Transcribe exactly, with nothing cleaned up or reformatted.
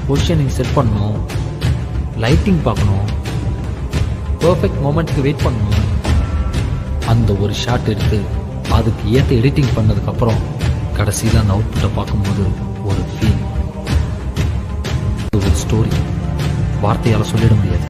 Positioning set பண்ணணும், lighting பார்க்கணும், perfect மொமெண்ட்க்கு வெயிட் பண்ணணும். அந்த ஒரு ஷாட் எடுத்து அதுக்கு ஏற்ற எடிட்டிங் பண்ணதுக்கப்புறம் கடைசியில் அந்த அவுட்புட்டை பார்க்கும்போது ஒரு ஃபீல், ஒரு ஸ்டோரி வார்த்தையால் சொல்லிட முடியாது.